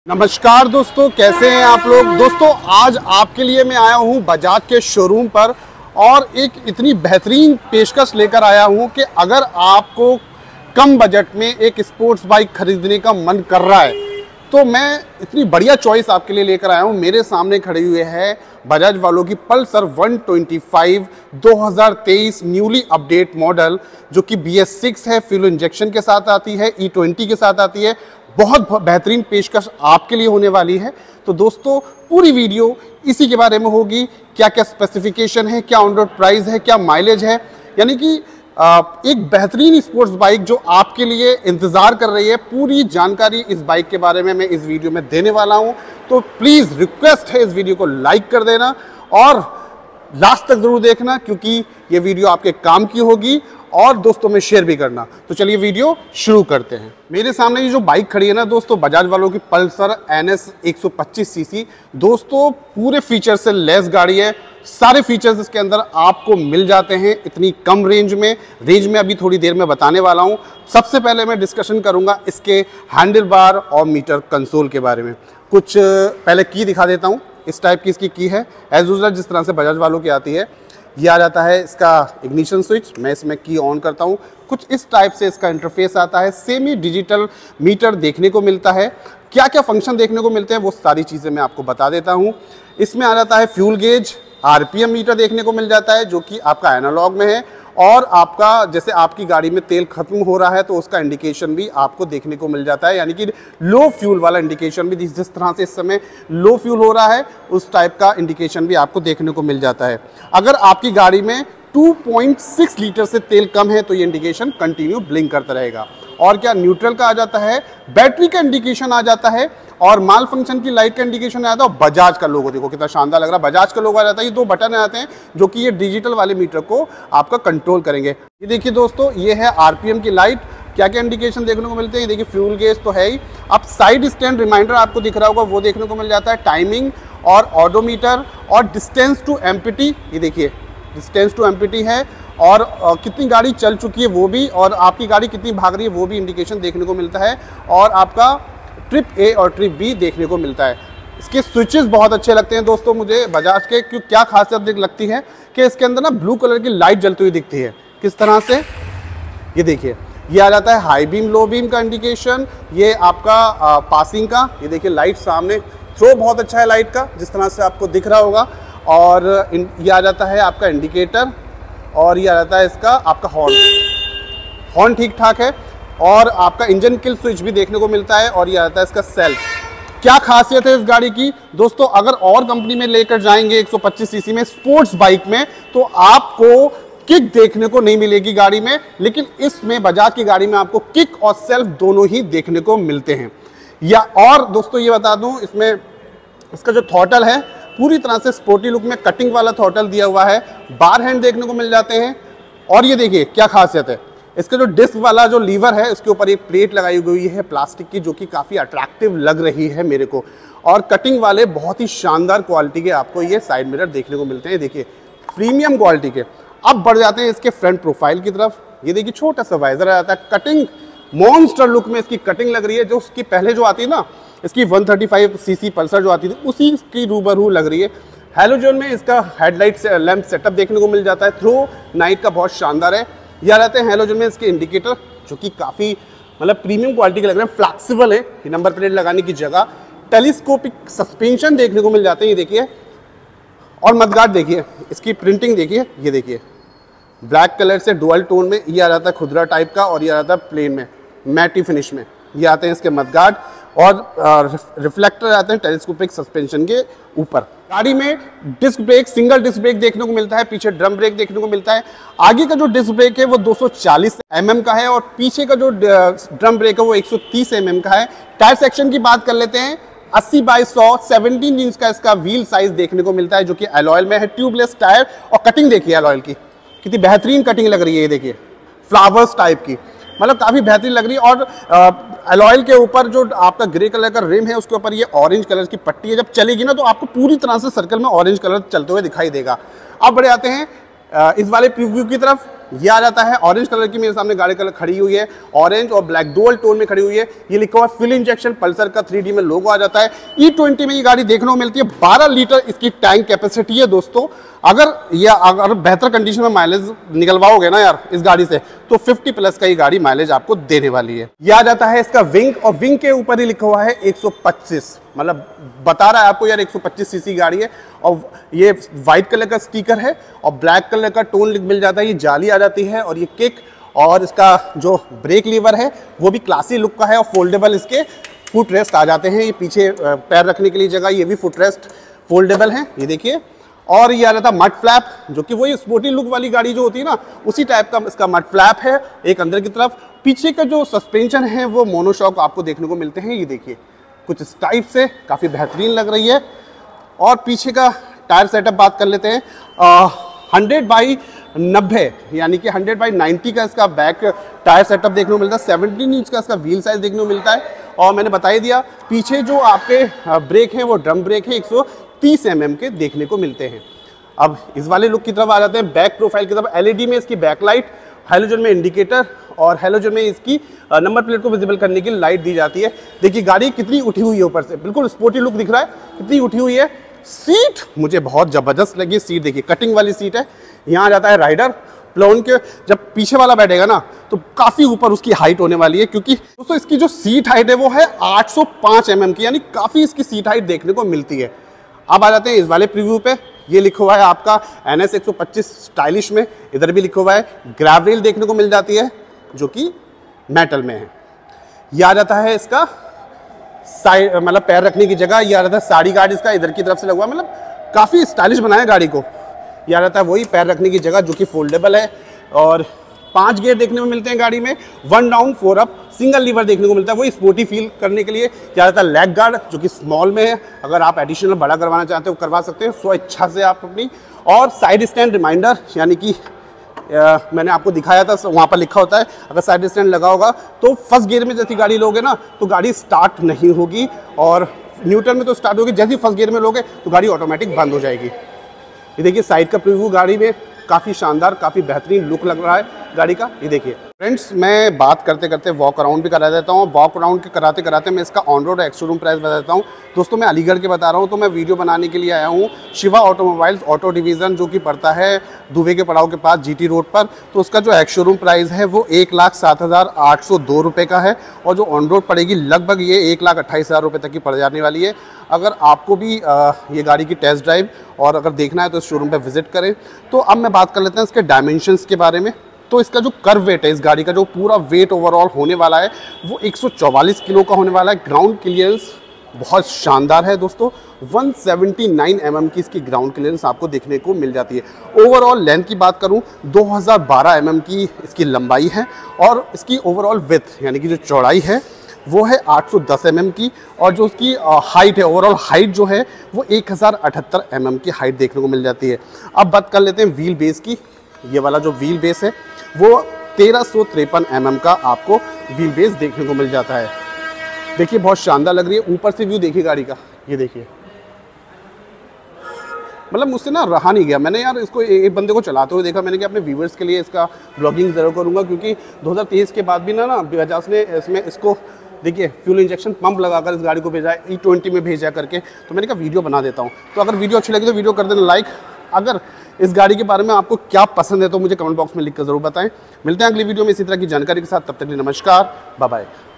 नमस्कार दोस्तों, कैसे हैं आप लोग। दोस्तों आज आपके लिए मैं आया हूं बजाज के शोरूम पर और एक इतनी बेहतरीन पेशकश लेकर आया हूं कि अगर आपको कम बजट में एक स्पोर्ट्स बाइक खरीदने का मन कर रहा है तो मैं इतनी बढ़िया चॉइस आपके लिए लेकर आया हूं। मेरे सामने खड़े हुए हैं बजाज वालों की पल्सर 125 2023 न्यूली अपडेट मॉडल, जो कि BS6 है, फ्यूल इंजेक्शन के साथ आती है, E20 के साथ आती है। बहुत बेहतरीन पेशकश आपके लिए होने वाली है। तो दोस्तों पूरी वीडियो इसी के बारे में होगी, क्या क्या स्पेसिफिकेशन है, क्या ऑन रोड प्राइस है, क्या माइलेज है, यानी कि एक बेहतरीन स्पोर्ट्स बाइक जो आपके लिए इंतज़ार कर रही है। पूरी जानकारी इस बाइक के बारे में मैं इस वीडियो में देने वाला हूं। तो प्लीज़ रिक्वेस्ट है इस वीडियो को लाइक कर देना और लास्ट तक ज़रूर देखना, क्योंकि ये वीडियो आपके काम की होगी और दोस्तों में शेयर भी करना। तो चलिए वीडियो शुरू करते हैं। मेरे सामने ये जो बाइक खड़ी है ना दोस्तों, बजाज वालों की पल्सर NS 125 सीसी, दोस्तों पूरे फीचर से लेस गाड़ी है। सारे फीचर्स इसके अंदर आपको मिल जाते हैं इतनी कम रेंज में अभी थोड़ी देर में बताने वाला हूं। सबसे पहले मैं डिस्कशन करूंगा इसके हैंडल बार और मीटर कंसोल के बारे में। कुछ पहले की दिखा देता हूं। इस टाइप की इसकी की है, एज यूजुअल जिस तरह से बजाज वालों की आती है। ये आ जाता है इसका इग्निशन स्विच, मैं इसमें की ऑन करता हूँ, कुछ इस टाइप से इसका इंटरफेस आता है। सेमी डिजिटल मीटर देखने को मिलता है। क्या क्या फंक्शन देखने को मिलते हैं वो सारी चीज़ें मैं आपको बता देता हूँ। इसमें आ जाता है फ्यूल गेज, RPM मीटर देखने को मिल जाता है जो कि आपका एनालॉग में है, और आपका जैसे आपकी गाड़ी में तेल खत्म हो रहा है तो उसका इंडिकेशन भी आपको देखने को मिल जाता है, यानी कि लो फ्यूल वाला इंडिकेशन भी। जिस तरह से इस समय लो फ्यूल हो रहा है उस टाइप का इंडिकेशन भी आपको देखने को मिल जाता है। अगर आपकी गाड़ी में 2.6 लीटर से तेल कम है तो ये इंडिकेशन कंटिन्यू ब्लिंक करता रहेगा। और क्या न्यूट्रल का आ जाता है, बैटरी का इंडिकेशन आ जाता है, और माल फंक्शन की लाइट का इंडिकेशन आ जाता है, और बजाज का लोगो देखो कितना शानदार लग रहा है, बजाज का लोगो आ जाता है। ये दो बटन आते हैं जो कि ये डिजिटल वाले मीटर को आपका कंट्रोल करेंगे। ये देखिए दोस्तों, ये है RPM की लाइट। क्या क्या इंडिकेशन देखने को मिलते हैं, देखिए फ्यूल गेज तो है ही, अब साइड स्टैंड रिमाइंडर आपको दिख रहा होगा वो देखने को मिल जाता है, टाइमिंग और ऑडोमीटर और डिस्टेंस टू एम्प्टी। ये देखिए डिस्टेंस टू एम्प्टी है, और कितनी गाड़ी चल चुकी है वो भी, और आपकी गाड़ी कितनी भाग रही है वो भी इंडिकेशन देखने को मिलता है, और आपका ट्रिप A और ट्रिप B देखने को मिलता है। इसके स्विचेस बहुत अच्छे लगते हैं दोस्तों मुझे बजाज के। क्यों, क्या खासियत लगती है कि इसके अंदर ना ब्लू कलर की लाइट जलती हुई दिखती है। किस तरह से, ये देखिए, ये आ जाता है हाई बीम लो बीम का इंडिकेशन, ये आपका पासिंग का। ये देखिए लाइट सामने, थ्रो बहुत अच्छा है लाइट का जिस तरह से आपको दिख रहा होगा। और ये आ जाता है आपका इंडिकेटर, और ये आ जाता है इसका आपका हॉर्न ठीक ठाक है, और आपका इंजन किल स्विच भी देखने को मिलता है, और ये आता है इसका सेल्फ। क्या खासियत है इस गाड़ी की दोस्तों, अगर और कंपनी में लेकर जाएंगे 125 सीसी में स्पोर्ट्स बाइक में तो आपको किक देखने को नहीं मिलेगी गाड़ी में, लेकिन इसमें बजाज की गाड़ी में आपको किक और सेल्फ दोनों ही देखने को मिलते हैं। या और दोस्तों ये बता दूं, इसमें इसका जो थ्रॉटल है पूरी तरह से स्पोर्टी लुक में कटिंग वाला थ्रॉटल दिया हुआ है, बार हैंड देखने को मिल जाते हैं। और ये देखिए क्या खासियत है, इसका जो डिस्क वाला जो लीवर है उसके ऊपर एक प्लेट लगाई हुई है प्लास्टिक की, जो कि काफ़ी अट्रैक्टिव लग रही है मेरे को। और कटिंग वाले बहुत ही शानदार क्वालिटी के आपको ये साइड मिरर देखने को मिलते हैं, देखिए प्रीमियम क्वालिटी के। अब बढ़ जाते हैं इसके फ्रंट प्रोफाइल की तरफ। ये देखिए छोटा सा वाइजर आ जाता है, कटिंग मॉन्स्टर लुक में इसकी कटिंग लग रही है। जो उसकी पहले जो आती है ना, इसकी 135 सीसी पल्सर जो आती थी उसी की रूबरू लग रही है। हैलोजन में इसका हेडलाइट से लैंप सेटअप देखने को मिल जाता है, थ्रो नाइट का बहुत शानदार है। ये आ जाते हैं हैलोजन में इसके इंडिकेटर, जो कि काफ़ी मतलब प्रीमियम क्वालिटी के लग रहे हैं, फ्लैक्सिबल है, नंबर प्लेट लगाने की जगह। टेलीस्कोपिक सस्पेंशन देखने को मिल जाते हैं, ये देखिए। और मडगार्ड देखिए, इसकी प्रिंटिंग देखिए, ये देखिए ब्लैक कलर से डुअल टोन में ये आ जाता है खुदरा टाइप का, और ये आ जाता है प्लेन में मैटी फिनिश में। ये आते हैं इसके मडगार्ड, और रिफ्लेक्टर आते हैं टेलीस्कोपिक सस्पेंशन के ऊपर। गाड़ी में disc brake, single disc brake देखने को मिलता है, पीछे ड्रम ब्रेक देखने को मिलता है। आगे का जो डिस्क ब्रेक है वो 240 mm का है, और पीछे का जो ड्रम ब्रेक है वो 130 mm का है। टायर सेक्शन की बात कर लेते हैं, 80/100 17 इंच का इसका व्हील साइज देखने को मिलता है, जो कि अलॉय में है, ट्यूबलेस टायर। और कटिंग देखिए अलॉय की कितनी बेहतरीन कटिंग लग रही है, ये देखिए फ्लावर्स टाइप की, मतलब काफ़ी बेहतरीन लग रही है। और अलॉयल के ऊपर जो आपका ग्रे कलर का रिम है उसके ऊपर ये ऑरेंज कलर की पट्टी है, जब चलेगी ना तो आपको पूरी तरह से सर्कल में ऑरेंज कलर चलते हुए दिखाई देगा। अब बढ़े आते हैं इस वाले प्रीव्यू की तरफ। ये आ जाता है ऑरेंज कलर की, मेरे सामने गाड़ी कलर खड़ी हुई है, ऑरेंज और ब्लैक डुअल टोन में खड़ी हुई है। ये लिखा हुआ फ्यूल इंजेक्शन, पल्सर का 3D में लोगो आ जाता है। E20 में ये गाड़ी देखने को मिलती है। 12 लीटर इसकी टैंक कैपेसिटी है दोस्तों। अगर बेहतर कंडीशन में माइलेज निकलवाओगे ना यार इस गाड़ी से, तो 50 प्लस का ये गाड़ी माइलेज आपको देने वाली है। ये आ जाता है इसका विंग, और विंग के ऊपर ही लिखा हुआ है 125, मतलब बता रहा है आपको यार 125 सीसी गाड़ी है। और ये व्हाइट कलर का स्टिकर है और ब्लैक कलर का टोन मिल जाता है। ये जाली आ जाती है, और ये किक और इसका जो ब्रेक लीवर है वो भी क्लासी लुक का है, और फोल्डेबल इसके फुट रेस्ट आ जाते हैं। ये पीछे पैर रखने के लिए जगह, ये भी फुट रेस्ट फोल्डेबल है, ये देखिए। और ये आ रहा था मड फ्लैप, जो कि वही स्पोर्टी लुक वाली गाड़ी जो होती है ना, उसी टाइप का इसका मड फ्लैप है एक अंदर की तरफ। पीछे का जो सस्पेंशन है वो मोनोशॉक आपको देखने को मिलते हैं, ये देखिए कुछ इस टाइप से, काफ़ी बेहतरीन लग रही है। और पीछे का टायर सेटअप बात कर लेते हैं। 100/90 यानी कि 100/90 का इसका बैक टायर सेटअप देखने को मिलता है। 17 इंच का इसका व्हील साइज देखने को मिलता है। और मैंने बता ही दिया, पीछे जो आपके ब्रेक हैं वो ड्रम ब्रेक है, 130 mm के देखने को मिलते हैं। अब इस वाले लुक की तरफ आ जाते हैं, बैक प्रोफाइल की तरफ। LED में इसकी बैकलाइट, हैलोजन में इंडिकेटर, और हैलोजन में इसकी नंबर प्लेट को विजिबल करने की लाइट दी जाती है। देखिए गाड़ी कितनी उठी हुई है ऊपर से, बिल्कुल स्पोर्टी लुक दिख रहा है, कितनी उठी हुई है। सीट मुझे बहुत ज़बरदस्त लगी, सीट देखिए कटिंग वाली सीट है। यहाँ आ जाता है राइडर प्लोन के, जब पीछे वाला बैठेगा ना तो काफ़ी ऊपर उसकी हाइट होने वाली है, क्योंकि दोस्तों इसकी जो सीट हाइट है वो है 805 mm की, यानी काफ़ी इसकी सीट हाइट देखने को मिलती है। अब आ जाते हैं इस वाले प्रीव्यू पे। ये लिखा हुआ है आपका NS 125 स्टाइलिश में, इधर भी लिखा हुआ है। ग्रैब रेल देखने को मिल जाती है जो कि मेटल में है। ये आ जाता है इसका साइड, मतलब पैर रखने की जगह। ये आ जाता है साड़ी गार्ड इसका, इधर की तरफ से लगा हुआ, मतलब काफ़ी स्टाइलिश बनाया गाड़ी को। ये आ जाता है वही पैर रखने की जगह जो कि फोल्डेबल है। और 5 गियर देखने को मिलते हैं गाड़ी में, 1 डाउन 4 अप, सिंगल लीवर देखने को मिलता है, वही स्पोर्टी फील करने के लिए। क्या रहता है लेग गार्ड जो कि स्मॉल में है, अगर आप एडिशनल बड़ा करवाना चाहते हो करवा सकते हो, स्व इच्छा से आप अपनी। और साइड स्टैंड रिमाइंडर, यानी कि मैंने आपको दिखाया था वहाँ पर लिखा होता है अगर साइड स्टैंड लगा होगा तो फर्स्ट गियर में जैसी गाड़ी लोगे ना तो गाड़ी स्टार्ट नहीं होगी, और न्यूट्रल में तो स्टार्ट होगी, जैसे ही फर्स्ट गियर में लोगे तो गाड़ी ऑटोमेटिक बंद हो जाएगी। ये देखिए साइड का प्रीव्यू गाड़ी में, काफ़ी शानदार, काफ़ी बेहतरीन लुक लग रहा है गाड़ी का। ये देखिए फ्रेंड्स, मैं बात करते करते वॉक अराउंड भी करा देता हूँ। वॉक अराउंड के कराते कराते मैं इसका on road ex showroom price बता देता हूँ। दोस्तों मैं अलीगढ़ के बता रहा हूँ, तो मैं वीडियो बनाने के लिए आया हूँ शिवा ऑटोमोबाइल्स ऑटो डिवीज़न, जो कि पड़ता है दुबे के पड़ाव के पास GT रोड पर। तो उसका जो एक्स शोरूम प्राइस है वो 1,07,802 रुपये का है, और जो ऑन रोड पड़ेगी लगभग ये 1,28,000 रुपये तक की पड़ जाने वाली है। अगर आपको भी ये गाड़ी की टेस्ट ड्राइव और अगर देखना है तो इस शोरूम पर विजिट करें। तो अब मैं बात कर लेते हैं इसके डायमेंशंस के बारे में। तो इसका जो कर्व वेट है इस गाड़ी का, जो पूरा वेट ओवरऑल होने वाला है वो 144 किलो का होने वाला है। ग्राउंड क्लियरेंस बहुत शानदार है दोस्तों, 179 mm की इसकी ग्राउंड क्लियरेंस आपको देखने को मिल जाती है। ओवरऑल लेंथ की बात करूं 2012 mm की इसकी लंबाई है, और इसकी ओवरऑल विड्थ यानी कि जो चौड़ाई है वो है 810 mm की, और जो उसकी हाइट है, ओवरऑल हाइट जो है वो 1078 mm की हाइट देखने को मिल जाती है। अब बात कर लेते हैं व्हील बेस की। ये वाला जो व्हील बेस है वो 1353 mm का आपको व्हील बेस देखने को मिल जाता है। देखिए बहुत शानदार लग रही है। ऊपर से व्यू देखिए गाड़ी का, ये देखिए, मतलब मुझसे ना रहा नहीं गया। मैंने यार इसको एक बंदे को चलाते हुए देखा, मैंने कहा अपने व्यूवर्स के लिए इसका ब्लॉगिंग ज़रूर करूँगा, क्योंकि 2023 के बाद भी ना बजाज ने इसमें इसको देखिए फ्यूल इंजेक्शन पंप लगाकर इस गाड़ी को भेजा है, E20 में भेजा करके। तो मैंने कहा वीडियो बना देता हूँ। तो अगर वीडियो अच्छी लगी तो वीडियो कर देना लाइक। अगर इस गाड़ी के बारे में आपको क्या पसंद है तो मुझे कमेंट बॉक्स में लिख कर जरूर बताएं। मिलते हैं अगली वीडियो में इसी तरह की जानकारी के साथ, तब तक के लिए नमस्कार, बाय बाय।